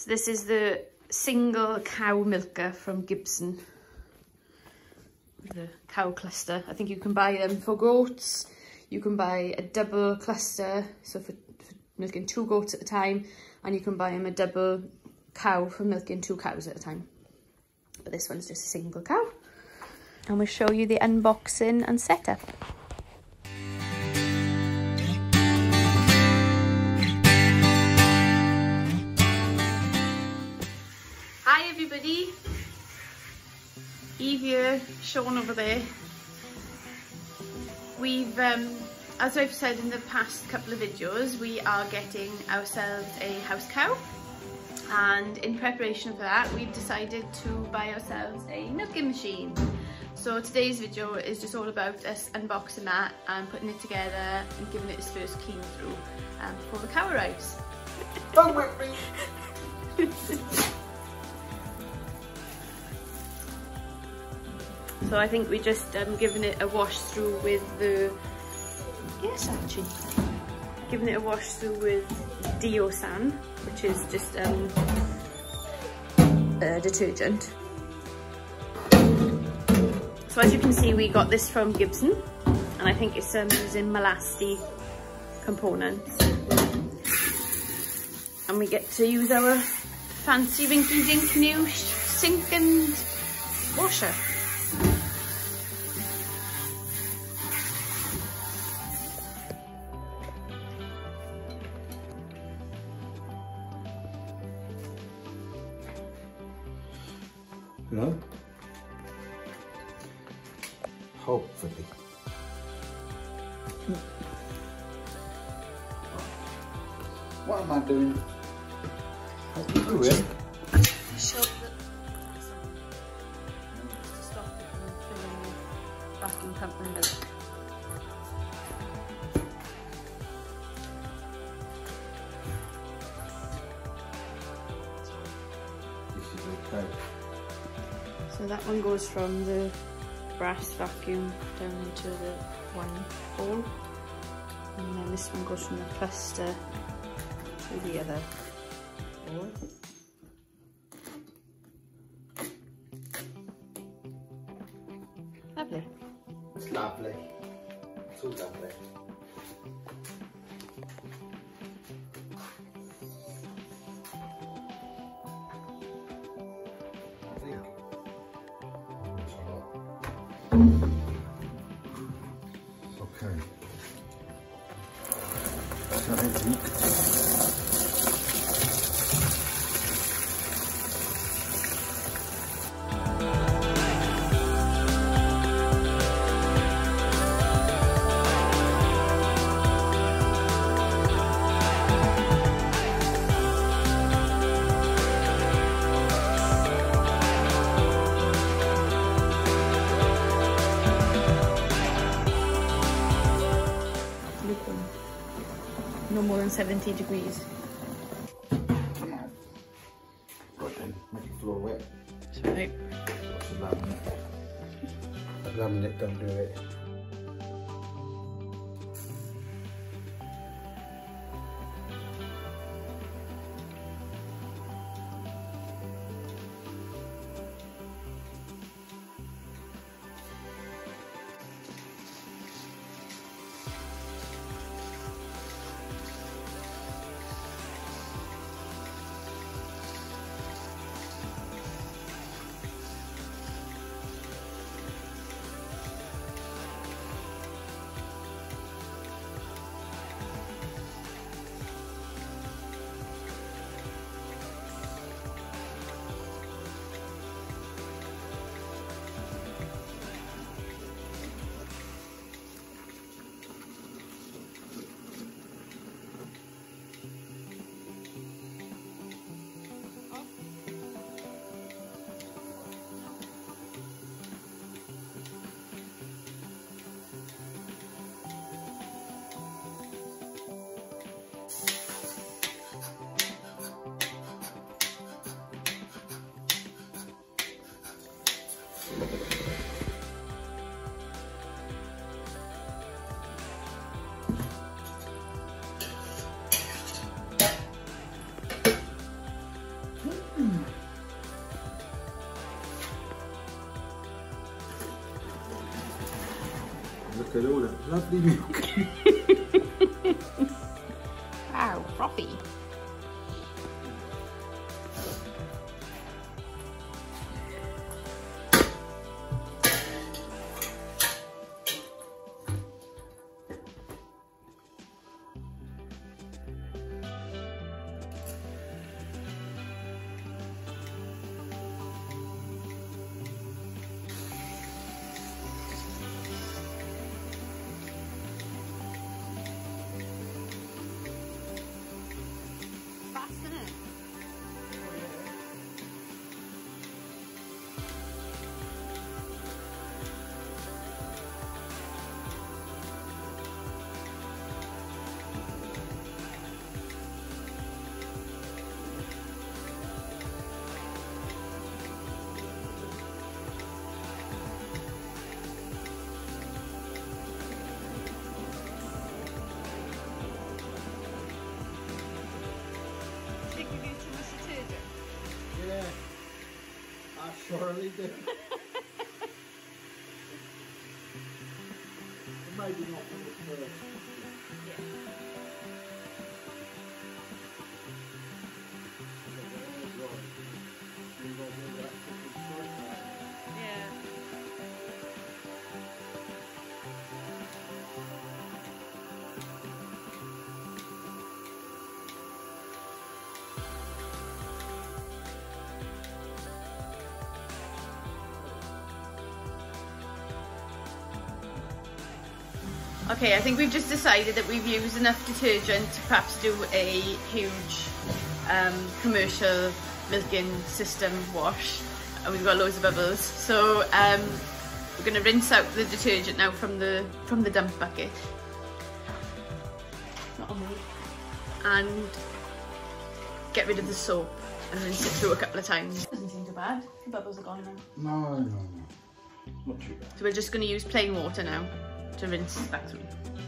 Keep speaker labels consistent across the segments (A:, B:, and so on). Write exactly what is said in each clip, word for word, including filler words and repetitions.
A: So this is the single cow milker from Gibson. The cow cluster. I think you can buy them for goats. You can buy a double cluster, so for, for milking two goats at a time, and you can buy them a double cow for milking two cows at a time. But this one's just a single cow. And we'll show you the unboxing and setup. Hi everybody, Eve here, Sean over there. We've, um, as I've said in the past couple of videos, we are getting ourselves a house cow, and in preparation for that we've decided to buy ourselves a milking machine. So today's video is just all about us unboxing that and putting it together and giving it its first clean through um, before the cow arrives.
B: Don't whip me!
A: So I think we're just um, giving it a wash through with the, yes actually, giving it a wash through with Deosan, which is just um, a detergent. So as you can see, we got this from Gibson, and I think it's um, using Malasti components. And we get to use our fancy rinky dink new sink and washer.
B: No? Hopefully. What am I doing? What are you doing?
A: Shove it. Just to stop it from filling the vacuum pump window.
B: This is okay.
A: So that one goes from the brass vacuum down to the one hole, and then this one goes from the cluster to the other hole. Lovely.
B: It's lovely. It's all lovely. Okay. So it's leaked.
A: No more than seventy degrees.
B: Come on. Right then, make the floor wet.
A: That's right.
B: What's the laminate? The laminate don't do it. milk, all that lovely milk.
A: Wow, frothy.
B: Yeah, I surely do. Maybe not from the first.
A: Yeah. Okay, I think we've just decided that we've used enough detergent to perhaps do a huge um, commercial milking system wash, and we've got loads of bubbles. So um, we're going to rinse out the detergent now from the from the dump bucket. Not on me. And get rid of the soap and rinse it through a couple of times. Doesn't seem too bad. The bubbles are gone now.
B: No, no, no. Not too bad.
A: So we're just going to use plain water now to rinse back through.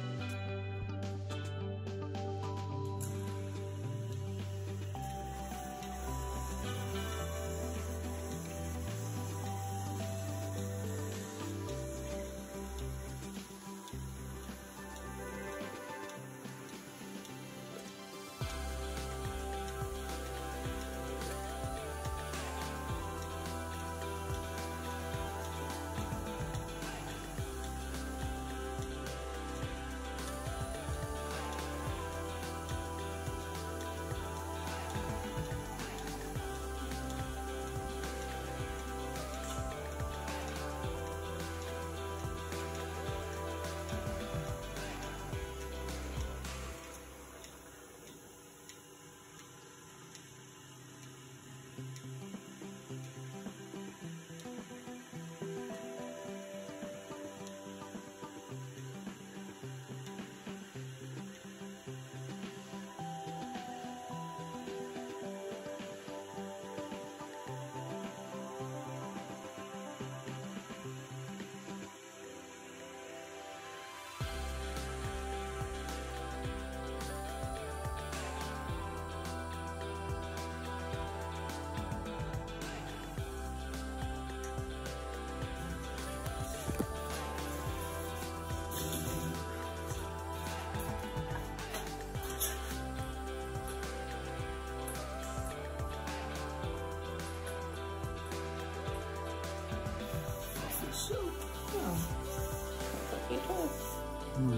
B: Hmm.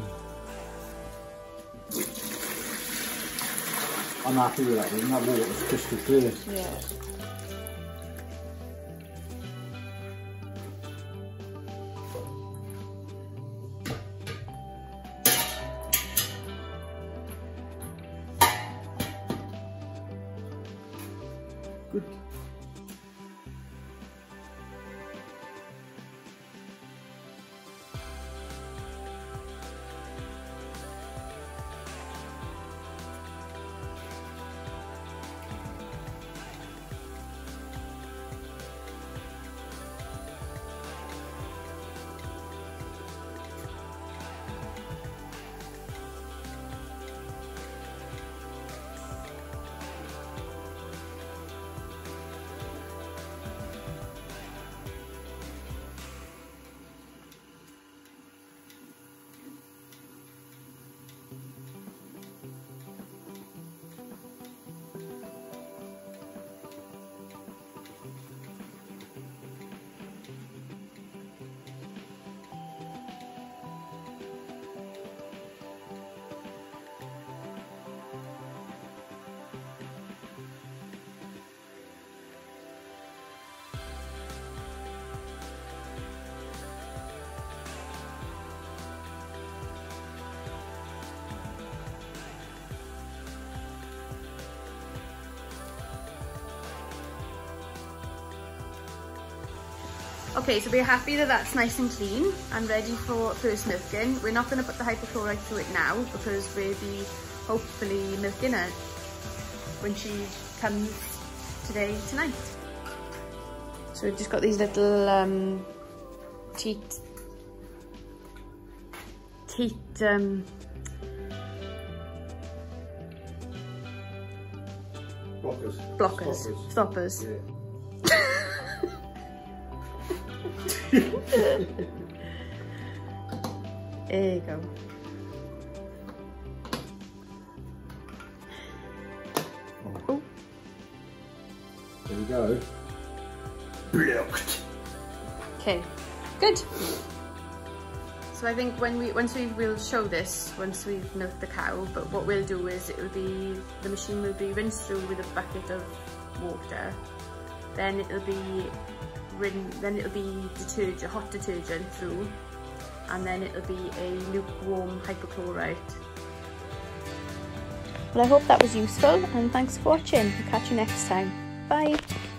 B: I'm happy with that. That water was crystal clear.
A: Yeah.
B: Good.
A: Okay, so we're happy that that's nice and clean and ready for first milking. We're not going to put the hypochlorite through it now because we'll be hopefully milking her when she comes today, tonight. So we've just got these little um, teat, teat, um,
B: Blockers.
A: blockers,
B: Stoppers.
A: stoppers.
B: Yeah.
A: There you go. Oh.
B: There we go. Blocked.
A: Okay, good. So I think when we once we will show this once we've milked the cow, but what we'll do is it will be the machine will be rinsed through with a bucket of water, then it'll be rin then it'll be detergent, hot detergent through, and then it'll be a lukewarm hypochlorite. Well, I hope that was useful, and thanks for watching. I'll catch you next time. Bye.